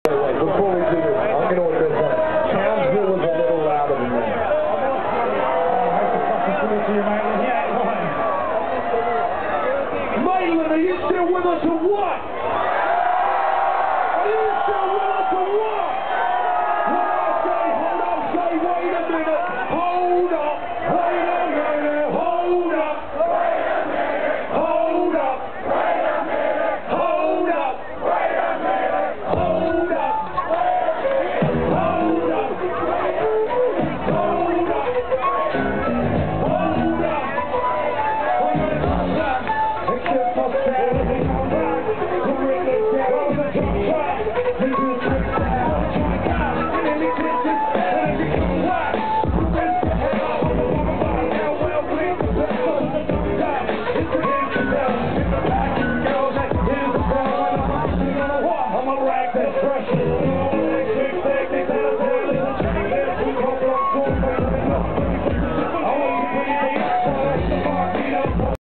Before we do this, I'm going to admit that Townsville was a little louder than that. Maitland, are you still with us or what? Are you still with us or what? When I say hold up, say wait a minute. Hold up, wait a minute. Hold up, wait a minute. Hold up, wait a minute. Hold up, wait a minute. Hold up, hold up, hold up, hold up. Except for Saturday, I'm back. The ring is down on the top track. This is the style. Try out, and then it glitches, and it becomes whack. This is the hell of a woman, but I'm now well pleased. Let's go to the top top. It's the end to them. It's the back, girls, and here's the bell. And I'm actually gonna walk. I'm gonna rag that pressure.